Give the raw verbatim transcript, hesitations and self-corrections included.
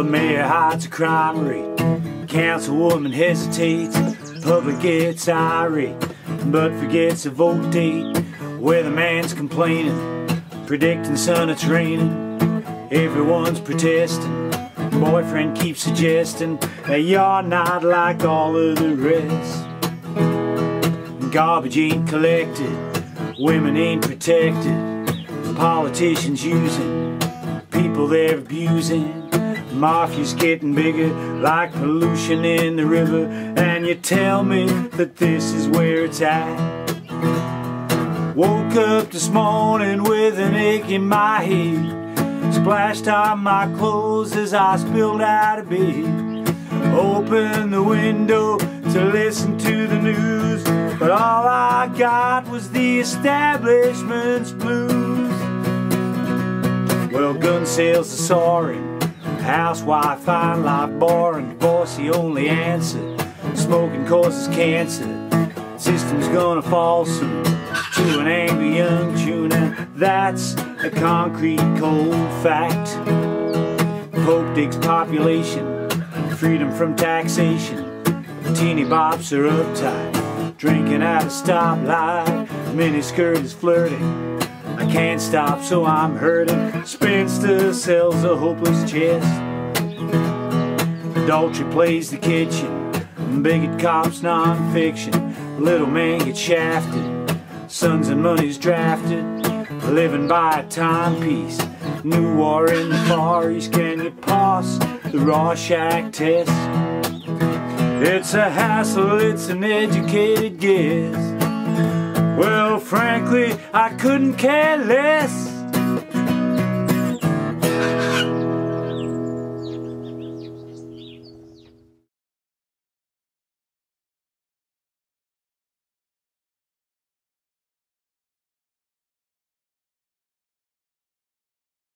Well, mayor hides a crime rate, councilwoman hesitates, public gets irate, but forgets a vote date. Weatherman's complaining, predicting sun it's raining. Everyone's protesting, boyfriend keeps suggesting that you're not like all of the rest. Garbage ain't collected, women ain't protected, politicians using, people they're abusing. Mafia's getting bigger like pollution in the river, and you tell me that this is where it's at. Woke up this morning with an ache in my head, splashed on my clothes as I spilled out of bed. Opened the window to listen to the news, but all I got was the establishment's blues. Well, gun sales are soaring, housewife find life boring, divorce the only answer, smoking causes cancer. System's gonna fall soon to an angry young June, and that's a concrete cold fact. Pope digs population, freedom from taxation. Teeny bops are uptight, drinking at a stoplight. Miniskirt is flirting, I can't stop so I'm hurting. Spinster sells a hopeless chest. Adultery plays the kitchen, bigot cops non-fiction. Little man gets shafted, sons and money's drafted. Living by a timepiece, new war in the Far East. Can you pass the Rorschach test? It's a hassle, it's an educated guess. Well, frankly, I couldn't care less.